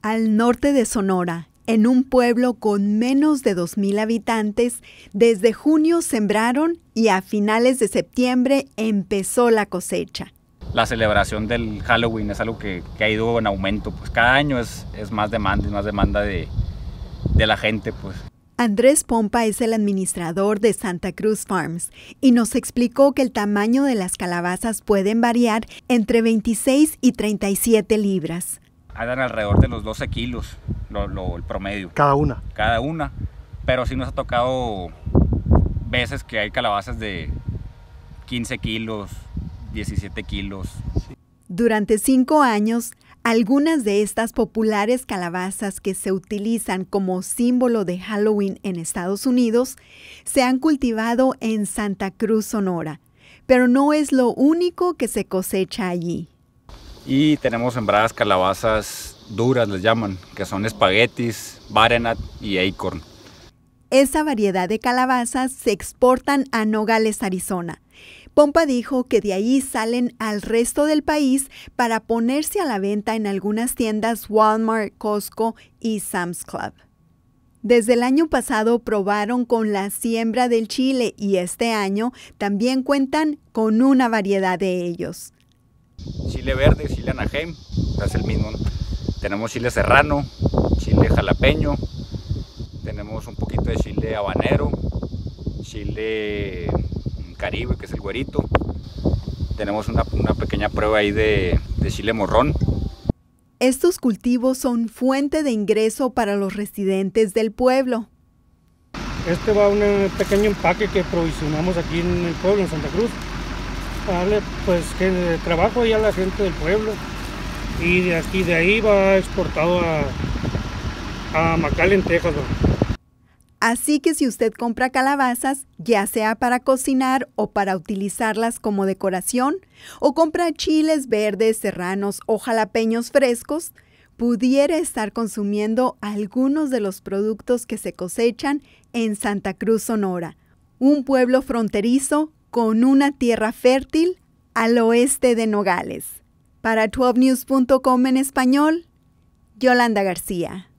Al norte de Sonora, en un pueblo con menos de 2,000 habitantes, desde junio sembraron y a finales de septiembre empezó la cosecha. La celebración del Halloween es algo que ha ido en aumento, pues cada año es más demanda de la gente, pues. Andrés Pompa es el administrador de Santa Cruz Farms y nos explicó que el tamaño de las calabazas pueden variar entre 26 y 37 libras. Andan alrededor de los 12 kilos, el promedio. Cada una. Cada una, pero sí nos ha tocado veces que hay calabazas de 15 kilos, 17 kilos. Durante 5 años, algunas de estas populares calabazas que se utilizan como símbolo de Halloween en Estados Unidos se han cultivado en Santa Cruz, Sonora, pero no es lo único que se cosecha allí. Y tenemos sembradas calabazas duras, les llaman, que son espaguetis, butternut y acorn. Esa variedad de calabazas se exportan a Nogales, Arizona. Pompa dijo que de ahí salen al resto del país para ponerse a la venta en algunas tiendas Walmart, Costco y Sam's Club. Desde el año pasado probaron con la siembra del chile y este año también cuentan con una variedad de ellos. Chile verde, chile anaheim, es el mismo, ¿no? Tenemos chile serrano, chile jalapeño, tenemos un poquito de chile habanero, chile caribe, que es el güerito. Tenemos una pequeña prueba ahí de chile morrón. Estos cultivos son fuente de ingreso para los residentes del pueblo. Este va a un pequeño empaque que provisionamos aquí en el pueblo, en Santa Cruz. Darle pues que trabajo ya a la gente del pueblo y de ahí va exportado a McAllen, Texas. Así que si usted compra calabazas, ya sea para cocinar o para utilizarlas como decoración, o compra chiles verdes, serranos o jalapeños frescos, pudiera estar consumiendo algunos de los productos que se cosechan en Santa Cruz, Sonora, un pueblo fronterizo con una tierra fértil al oeste de Nogales. Para 12news.com en español, Yolanda García.